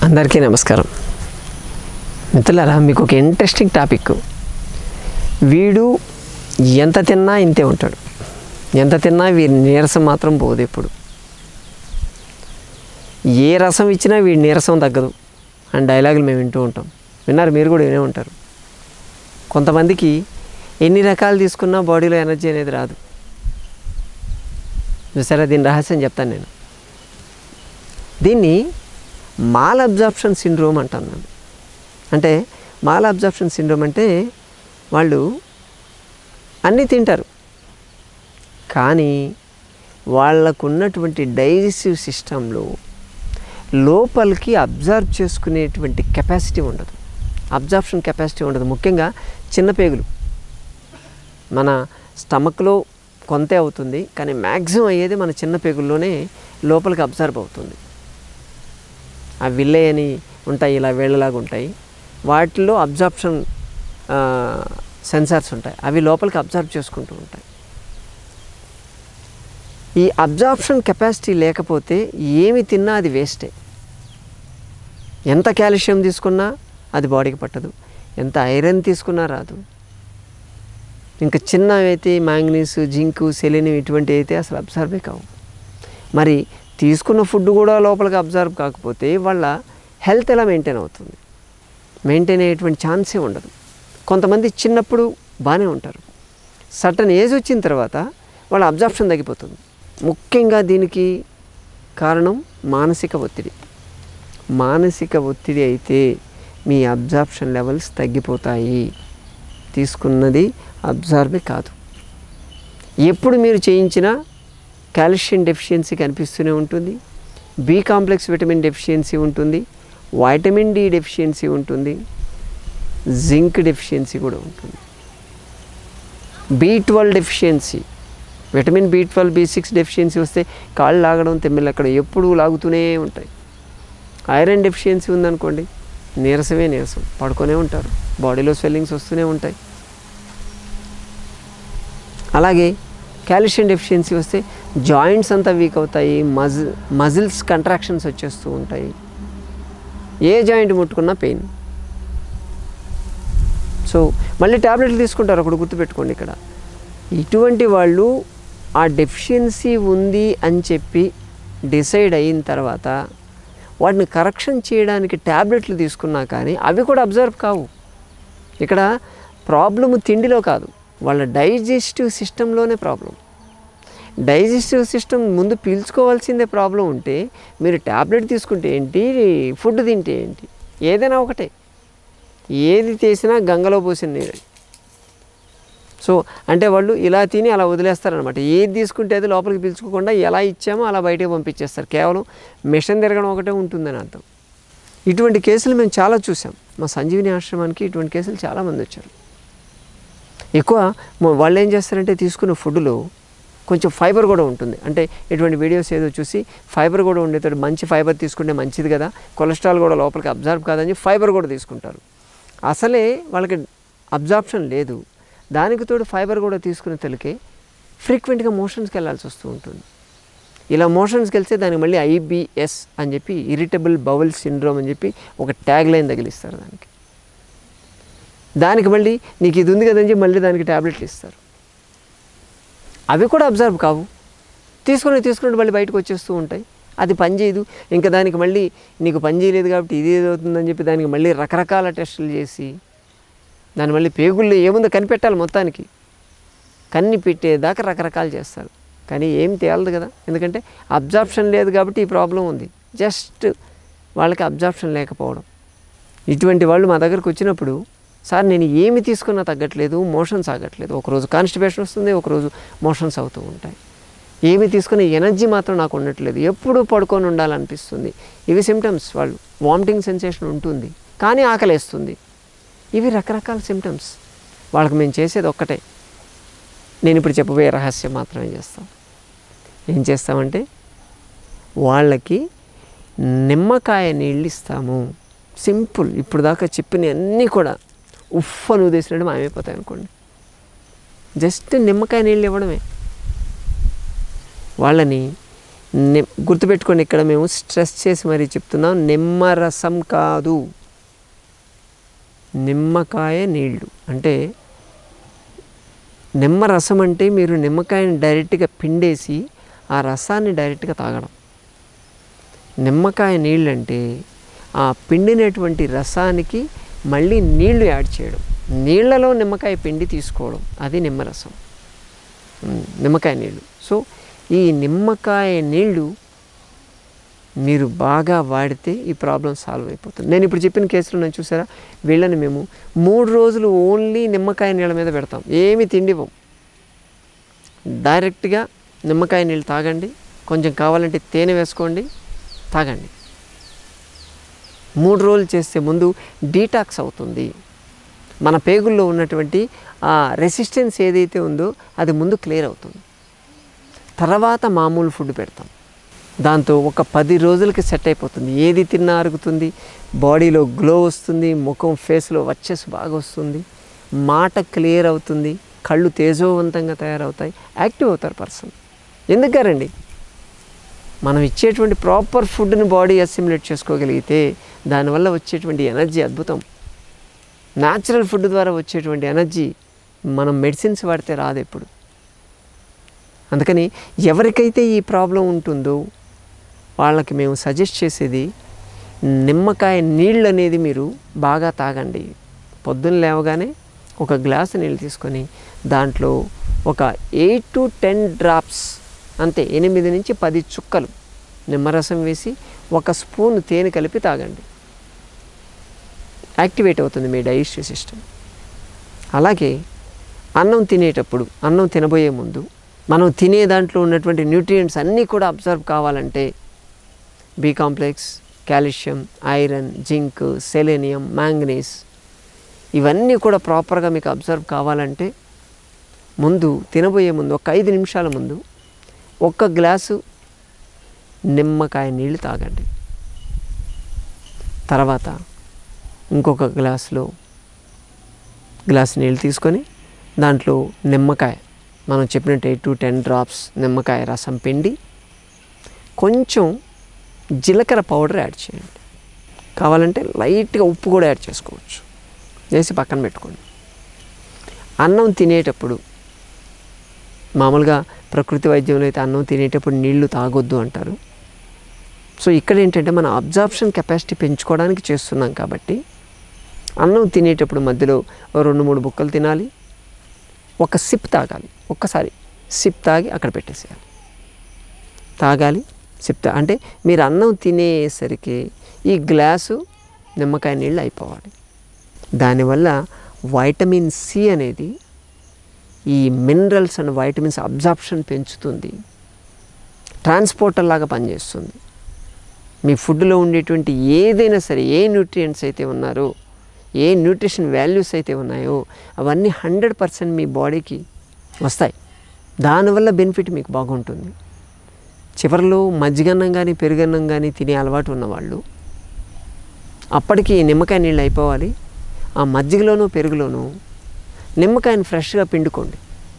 అందరికీ నమస్కారం మిత్రులారా, మీకు ఒక ఇంట్రెస్టింగ్ టాపిక్. వీడు ఎంత తిన్నా ఇంతే ఉంటాడు, ఎంత తిన్నా వీడి నీరసం మాత్రం పోదు. ఎప్పుడు ఏ రసం ఇచ్చినా వీడి నీరసం తగ్గదు అని డైలాగులు మేము వింటూ ఉంటాం. విన్నారు, మీరు కూడా వినే ఉంటారు. కొంతమందికి ఎన్ని రకాలు తీసుకున్నా బాడీలో ఎనర్జీ అనేది రాదు. సరే, దీని రహస్యం చెప్తాను నేను. దీన్ని మాల్ అబ్జార్ప్షన్ సిండ్రోమ్ అంటాను. అంటే మాల్ అబ్జార్ప్షన్ సిండ్రోమ్ అంటే వాళ్ళు అన్నీ తింటారు, కానీ వాళ్ళకున్నటువంటి డైజెస్టివ్ సిస్టంలో లోపలికి అబ్జర్వ్ చేసుకునేటువంటి కెపాసిటీ ఉండదు, అబ్జార్ప్షన్ కెపాసిటీ ఉండదు. ముఖ్యంగా చిన్న పేగులు, మన స్టమక్లో కొంతే అవుతుంది, కానీ మ్యాక్సిమం అయ్యేది మన చిన్న పేగుల్లోనే లోపలికి అబ్జర్వ్ అవుతుంది. ఆ విల్లే అని ఉంటాయి, ఇలా వేళ్ళలాగా ఉంటాయి. వాటిల్లో అబ్జార్ప్షన్ సెన్సార్స్ ఉంటాయి, అవి లోపలికి అబ్జర్వ్ చేసుకుంటూ ఉంటాయి. ఈ అబ్జార్ప్షన్ కెపాసిటీ లేకపోతే ఏమి తిన్నా అది వేస్టే. ఎంత కాల్షియం తీసుకున్నా అది బాడీకి పట్టదు, ఎంత ఐరన్ తీసుకున్నా రాదు. ఇంకా చిన్నవైతే మ్యాంగనీస్, జింకు, సెలీనియం ఇటువంటి అయితే అసలు అబ్జర్వే కావు. మరి తీసుకున్న ఫుడ్ కూడా లోపలికి అబ్జర్వ్ కాకపోతే వాళ్ళ హెల్త్ ఎలా మెయింటైన్ అవుతుంది? మెయింటైన్ అయ్యేటువంటి ఛాన్సే ఉండదు. కొంతమంది చిన్నప్పుడు బాగానే ఉంటారు, సర్టన్ ఏజ్ వచ్చిన తర్వాత వాళ్ళ అబ్జార్ప్షన్ తగ్గిపోతుంది. ముఖ్యంగా దీనికి కారణం మానసిక ఒత్తిడి. మానసిక ఒత్తిడి అయితే మీ అబ్జార్ప్షన్ లెవెల్స్ తగ్గిపోతాయి, తీసుకున్నది అబ్జర్వే కాదు. ఎప్పుడు మీరు చేయించినా కాల్షియం డెఫిషియన్సీ కనిపిస్తూనే ఉంటుంది, బి కాంప్లెక్స్ విటమిన్ డెఫిషియన్సీ ఉంటుంది, వైటమిన్ డి డెఫిషియన్సీ ఉంటుంది, జింక్ డెఫిషియన్సీ కూడా ఉంటుంది, B12 deficiency, vitamin B12, B6 deficiency వస్తే కాళ్ళు లాగడం, తెమ్మెలు అక్కడ ఎప్పుడూ లాగుతూనే ఉంటాయి. ఐరన్ డెఫిషియన్సీ ఉందనుకోండి, నీరసమే నీరసం, పడుకొనే ఉంటారు, బాడీలో స్వెల్లింగ్స్ వస్తూనే ఉంటాయి. అలాగే కాల్షియం డెఫిషియన్సీ వస్తే జాయింట్స్ అంతా వీక్ అవుతాయి, మజిల్స్ కంట్రాక్షన్స్ వచ్చేస్తూ ఉంటాయి, ఏ జాయింట్ ముట్టుకున్నా పెయిన్. సో మళ్ళీ ట్యాబ్లెట్లు తీసుకుంటారు. ఒకటి గుర్తుపెట్టుకోండి, ఇక్కడ ఇటువంటి వాళ్ళు ఆ డెఫిషియన్సీ ఉంది అని చెప్పి డిసైడ్ అయిన తర్వాత వాటిని కరెక్షన్ చేయడానికి ట్యాబ్లెట్లు తీసుకున్నా కానీ అవి కూడా అబ్జర్వ్ కావు. ఇక్కడ ప్రాబ్లము తిండిలో కాదు, వాళ్ళ డైజెస్టివ్ సిస్టంలోనే ప్రాబ్లం. డైజెస్టివ్ సిస్టమ్ ముందు పీల్చుకోవాల్సిందే ప్రాబ్లం ఉంటే మీరు ట్యాబ్లెట్ తీసుకుంటే ఏంటి, ఫుడ్ తింటే ఏంటి, ఏదైనా ఒకటే. ఏది చేసినా గంగలో పోసిన నీరు. సో అంటే వాళ్ళు ఇలా తిని అలా వదిలేస్తారనమాట. ఏది తీసుకుంటే అది లోపలికి పీల్చుకోకుండా ఎలా ఇచ్చామో అలా బయటకు పంపించేస్తారు. కేవలం మిషన్ తిరగడం ఒకటే ఉంటుందని అర్థం. ఇటువంటి కేసులు మేము చాలా చూసాం. మా సంజీవిని ఆశ్రమానికి ఇటువంటి కేసులు చాలామంది వచ్చారు. ఎక్కువ వాళ్ళు ఏం చేస్తారంటే తీసుకున్న ఫుడ్లో కొంచెం ఫైబర్ కూడా ఉంటుంది. అంటే ఇటువంటి వీడియోస్ ఏదో చూసి ఫైబర్ కూడా ఉండేటట్టు, మంచి ఫైబర్ తీసుకుంటే మంచిది కదా, కొలెస్ట్రాల్ కూడా లోపలికి అబ్జర్వ్ కాదని ఫైబర్ కూడా తీసుకుంటారు. అసలే వాళ్ళకి అబ్జార్ప్షన్ లేదు, దానికి తోడు ఫైబర్ కూడా తీసుకునే తలకే ఫ్రీక్వెంట్గా మోషన్స్కి వెళ్ళాల్సి వస్తూ ఉంటుంది. ఇలా మోషన్స్కి వెళ్తే దానికి మళ్ళీ IBS అని చెప్పి, ఇరిటబుల్ బౌల్ సిండ్రోమ్ అని చెప్పి ఒక ట్యాగ్ లైన్ తగిలిస్తారు దానికి మళ్ళీ నీకు ఇది ఉంది కదని చెప్పి మళ్ళీ దానికి ట్యాబ్లెట్లు ఇస్తారు. అవి కూడా అబ్జర్వ్ కావు, తీసుకుని మళ్ళీ బయటకు వచ్చేస్తూ ఉంటాయి. అది పని చేయదు. ఇంకా దానికి మళ్ళీ నీకు పని చేయలేదు కాబట్టి ఇది ఏదవుతుందని చెప్పి దానికి మళ్ళీ రకరకాల టెస్టులు చేసి దాన్ని మళ్ళీ పేగుల్లో ఏముందో కనిపెట్టాలి. మొత్తానికి కన్ని పెట్టేదాకా రకరకాలు చేస్తారు, కానీ ఏం తేలదు కదా. ఎందుకంటే అబ్జార్ప్షన్ లేదు కాబట్టి ఈ ప్రాబ్లం ఉంది. జస్ట్ వాళ్ళకి అబ్జార్ప్షన్ లేకపోవడం. ఇటువంటి వాళ్ళు మా దగ్గరకు వచ్చినప్పుడు, సార్ నేను ఏమి తీసుకున్నా తగ్గట్లేదు, మోషన్స్ ఆగట్లేదు, ఒకరోజు కాన్స్టిపేషన్ వస్తుంది, ఒకరోజు మోషన్స్ అవుతూ ఉంటాయి, ఏమి తీసుకునే ఎనర్జీ మాత్రం నాకు ఉండట్లేదు, ఎప్పుడూ పడుకొని ఉండాలనిపిస్తుంది, ఇవి సిమ్టమ్స్. వాళ్ళు వామిటింగ్ సెన్సేషన్ ఉంటుంది, కానీ ఆకలేస్తుంది. ఇవి రకరకాల సిమ్టమ్స్. వాళ్ళకి మేము చేసేది ఒక్కటే, నేను ఇప్పుడు చెప్పబోయే రహస్యం మాత్రమే చేస్తాం. ఏం చేస్తామంటే వాళ్ళకి నిమ్మకాయ నీళ్ళు ఇస్తాము. సింపుల్. ఇప్పుడు దాకా చెప్పిన అన్నీ కూడా ఉఫ్ అని ఉదేసినట్టు మాయమైపోతాయి అనుకోండి. జస్ట్ నిమ్మకాయ నీళ్ళు ఇవ్వడమే. వాళ్ళని గుర్తుపెట్టుకోండి, ఇక్కడ మేము స్ట్రెస్ చేసి మరీ చెప్తున్నాం, నిమ్మరసం కాదు, నిమ్మకాయ నీళ్ళు. అంటే నిమ్మరసం అంటే మీరు నిమ్మకాయని డైరెక్ట్గా పిండేసి ఆ రసాన్ని డైరెక్ట్గా తాగడం. నిమ్మకాయ నీళ్ళు అంటే ఆ పిండినటువంటి రసానికి మళ్ళీ నీళ్లు యాడ్ చేయడం, నీళ్లలో నిమ్మకాయ పిండి తీసుకోవడం, అది నిమ్మరసం, నిమ్మకాయ నీళ్ళు. సో ఈ నిమ్మకాయ నీళ్ళు మీరు బాగా వాడితే ఈ ప్రాబ్లం సాల్వ్ అయిపోతుంది. నేను ఇప్పుడు చెప్పిన కేసులో నేను చూసారా, వీళ్ళని మేము 3 రోజులు ఓన్లీ నిమ్మకాయ నీళ్ళ మీద పెడతాం, ఏమి తిండివ్వం, డైరెక్ట్గా నిమ్మకాయ నీళ్ళు తాగండి, కొంచెం కావాలంటే తేనె వేసుకోండి, తాగండి. 3 రోజులు చేస్తే ముందు డీటాక్స్ అవుతుంది, మన పేగుల్లో ఉన్నటువంటి ఆ రెసిస్టెన్స్ ఏదైతే ఉందో అది ముందు క్లియర్ అవుతుంది. తర్వాత మామూలు ఫుడ్ పెడతాం, దాంతో ఒక 10 రోజులకి సెట్ అయిపోతుంది. ఏది తిన్నా అరుగుతుంది, బాడీలో గ్లో వస్తుంది, ముఖం ఫేస్లో వచ్చేసి బాగా వస్తుంది, మాట క్లియర్ అవుతుంది, కళ్ళు తేజోవంతంగా తయారవుతాయి, యాక్టివ్ అవుతారు పర్సన్. ఎందుకండి మనం ఇచ్చేటువంటి ప్రాపర్ ఫుడ్ని బాడీ అసిమిలేట్ చేసుకోగలిగితే దానివల్ల వచ్చేటువంటి ఎనర్జీ అద్భుతం. న్యాచురల్ ఫుడ్ ద్వారా వచ్చేటువంటి ఎనర్జీ మనం మెడిసిన్స్ వాడితే రాదు ఎప్పుడు. అందుకని ఎవరికైతే ఈ ప్రాబ్లం ఉంటుందో వాళ్ళకి మేము సజెస్ట్ చేసేది నిమ్మకాయ నీళ్ళు అనేది మీరు బాగా తాగండి. పొద్దున్న లేవగానే ఒక గ్లాసు నీళ్ళు తీసుకొని దాంట్లో ఒక 8 to 10 డ్రాప్స్, అంతే 8 నుంచి 10 చుక్కలు నిమ్మరసం వేసి 1 స్పూన్ తేనె కలిపి తాగండి. యాక్టివేట్ అవుతుంది మీ డైజెస్టివ్ సిస్టమ్. అలాగే అన్నం తినేటప్పుడు, అన్నం తినబోయే ముందు మనం తినే దాంట్లో ఉన్నటువంటి న్యూట్రియంట్స్ అన్నీ కూడా అబ్జర్వ్ కావాలంటే B complex, calcium, iron, zinc, selenium, manganese ఇవన్నీ కూడా ప్రాపర్గా మీకు అబ్జర్వ్ కావాలంటే ముందు తినబోయే ముందు ఒక 5 నిమిషాల ముందు 1 గ్లాసు నిమ్మకాయ నీళ్ళు తాగండి. తర్వాత ఇంకొక గ్లాసు నీళ్ళు తీసుకొని దాంట్లో నిమ్మకాయ, మనం చెప్పినట్టు 8 to 10 డ్రాప్స్ నిమ్మకాయ రసం పిండి కొంచెం జీలకర్ర పౌడర్ యాడ్ చేయండి. కావాలంటే లైట్గా ఉప్పు కూడా యాడ్ చేసుకోవచ్చు, వేసి పక్కన పెట్టుకోండి. అన్నం తినేటప్పుడు మామూలుగా ప్రకృతి వైద్యంలో అయితే అన్నం తినేటప్పుడు నీళ్లు తాగొద్దు అంటారు. సో ఇక్కడ ఏంటంటే మన అబ్జార్ప్షన్ కెపాసిటీ పెంచుకోవడానికి చేస్తున్నాం కాబట్టి అన్నం తినేటప్పుడు మధ్యలో 2-3 బుక్కలు తినాలి, 1 సిప్ తాగాలి, ఒక్కసారి సిప్ తాగి అక్కడ పెట్టేసేయాలి. తాగాలి, సిప్ అంటే మీరు అన్నం తినేసరికి ఈ గ్లాసు నిమ్మకాయ నీళ్ళు అయిపోవాలి. దానివల్ల వైటమిన్ సి అనేది ఈ మినరల్స్ అండ్ వైటమిన్స్ అబ్జార్ప్షన్ పెంచుతుంది, ట్రాన్స్పోర్టర్ లాగా పనిచేస్తుంది. మీ ఫుడ్లో ఉండేటువంటి ఏదైనా సరే, ఏ న్యూట్రియంట్స్ అయితే ఉన్నారో, ఏ న్యూట్రిషన్ వాల్యూస్ అయితే ఉన్నాయో అవన్నీ 100% మీ బాడీకి వస్తాయి. దానివల్ల బెనిఫిట్ మీకు బాగుంటుంది. చివరిలో మజ్జిగన్నం కానీ పెరుగన్నం కానీ తినే అలవాటు ఉన్నవాళ్ళు అప్పటికి నిమ్మకాయ నీళ్ళు అయిపోవాలి. ఆ మజ్జిగలోనూ పెరుగులోనూ నిమ్మకాయని ఫ్రెష్గా పిండుకోండి.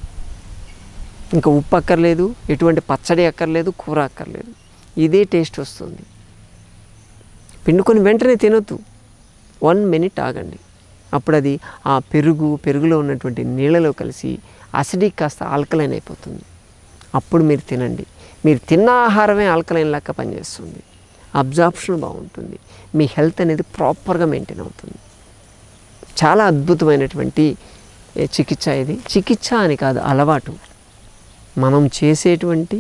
ఇంకా ఉప్పు అక్కర్లేదు, ఎటువంటి పచ్చడి అక్కర్లేదు, కూర అక్కర్లేదు, ఇదే టేస్ట్ వస్తుంది. పిండుకొని వెంటనే తినొద్దు, 1 minute ఆగండి. అప్పుడు అది ఆ పెరుగులో ఉన్నటువంటి నీళ్ళలో కలిసి అసిడిక్ కాస్త ఆల్కలైన్ అయిపోతుంది. అప్పుడు మీరు తినండి. మీరు తిన్న ఆహారమే ఆల్కలైన్ లెక్క పనిచేస్తుంది, అబ్జార్ప్షన్ బాగుంటుంది, మీ హెల్త్ అనేది ప్రాపర్గా మెయింటైన్ అవుతుంది. చాలా అద్భుతమైనటువంటి చికిత్స ఇది. చికిత్స అని కాదు, అలవాటు. మనం చేసేటువంటి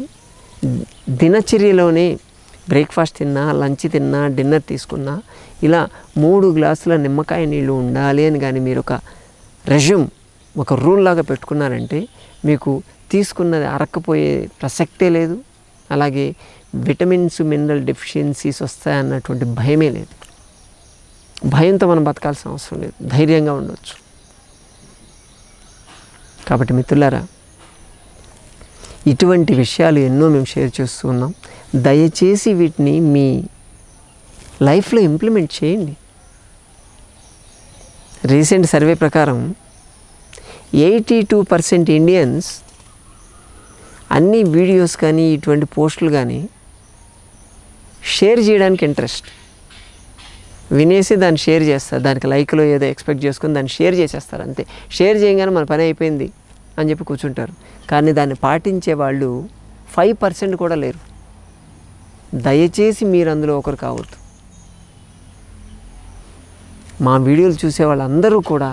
దినచర్యలోనే బ్రేక్ఫాస్ట్ తిన్నా, లంచ్ తిన్నా, డిన్నర్ తీసుకున్నా ఇలా 3 గ్లాసుల నిమ్మకాయ నీళ్ళు ఉండాలి అని కానీ మీరు ఒక రెజ్యూమ్, ఒక రూల్ లాగా పెట్టుకున్నారంటే మీకు తీసుకున్నది అరక్కపోయే ప్రసక్తే లేదు. అలాగే విటమిన్స్, మినరల్ డెఫిషియన్సీస్ వస్తాయన్నటువంటి భయమే లేదు. భయంతో మనం బతకాల్సిన అవసరం లేదు, ధైర్యంగా ఉండవచ్చు. కాబట్టి మిత్రులారా, ఇటువంటి విషయాలు ఎన్నో మేము షేర్ చేస్తూ ఉన్నాం. దయచేసి వీటిని మీ లైఫ్లో ఇంప్లిమెంట్ చేయండి. రీసెంట్ సర్వే ప్రకారం 82% ఇండియన్స్ అన్ని వీడియోస్ కానీ ఇటువంటి పోస్టులు కానీ షేర్ చేయడానికి ఇంట్రెస్ట్, వినేసి దాన్ని షేర్ చేస్తారు, దానికి లైక్లో ఏదో ఎక్స్పెక్ట్ చేసుకుని దాన్ని షేర్ చేసేస్తారు అంతే. షేర్ చేయగానే మన పని అయిపోయింది అని చెప్పి కూర్చుంటారు. కానీ దాన్ని పాటించే వాళ్ళు 5% కూడా లేరు. దయచేసి మీరు అందులో ఒకరు కావద్దు. మా వీడియోలు చూసే వాళ్ళందరూ కూడా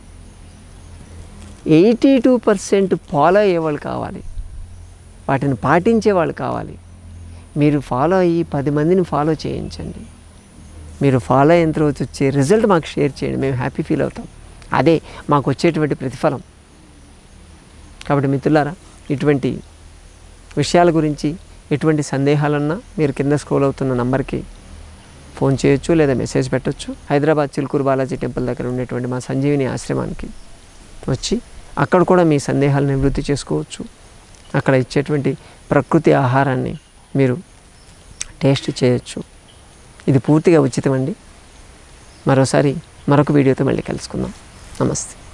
82% ఫాలో అయ్యేవాళ్ళు కావాలి, వాటిని పాటించే వాళ్ళు కావాలి. మీరు ఫాలో అయ్యి 10 మందిని ఫాలో చేయించండి. మీరు ఫాలో అయిన తర్వాత వచ్చే రిజల్ట్ మాకు షేర్ చేయండి, మేము హ్యాపీ ఫీల్ అవుతాం. అదే మాకు వచ్చేటువంటి ప్రతిఫలం. కాబట్టి మిత్రులారా, ఇటువంటి విషయాల గురించి ఎటువంటి సందేహాలున్నా మీరు కింద స్క్రోల్ అవుతున్న నంబర్కి ఫోన్ చేయొచ్చు లేదా మెసేజ్ పెట్టచ్చు. హైదరాబాద్ చిలుకూరు బాలాజీ టెంపుల్ దగ్గర ఉండేటువంటి మా సంజీవిని ఆశ్రమానికి వచ్చి అక్కడ కూడా మీ సందేహాలను నివృత్తి చేసుకోవచ్చు. అక్కడ ఇచ్చేటువంటి ప్రకృతి ఆహారాన్ని మీరు టేస్ట్ చేయొచ్చు. ఇది పూర్తిగా ఉచితం అండి. మరోసారి మరొక వీడియోతో మళ్ళీ కలుసుకుందాం. నమస్తే.